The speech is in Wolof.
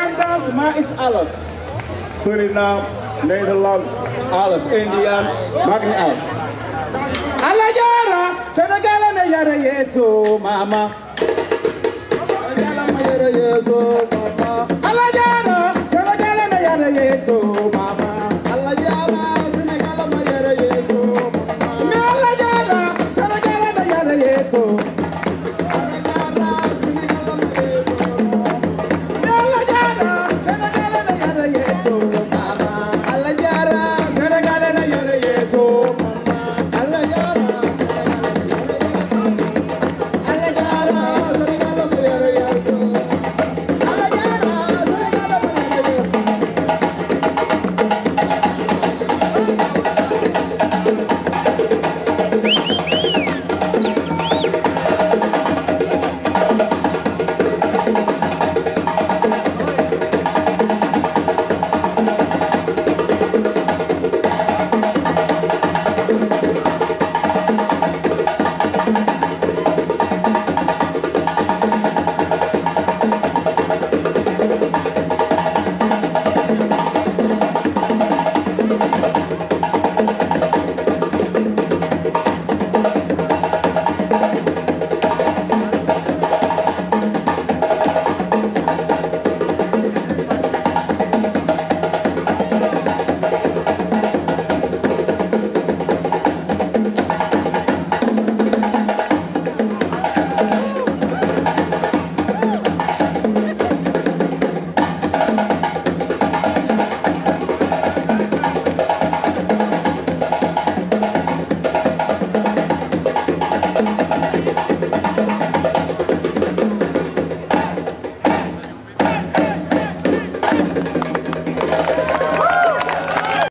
maar is alles. Suriname, Nederland, alles. Indiaan, maakt niet uit. Alla jara, Senegal en jara Yesu, mama. Senegal en jara Yesu, mama. Alla jara, Senegal en jara Yesu, mama. Alla jara, Senegal en jara Yesu, mama. Alla jara, Senegal en jara Yesu.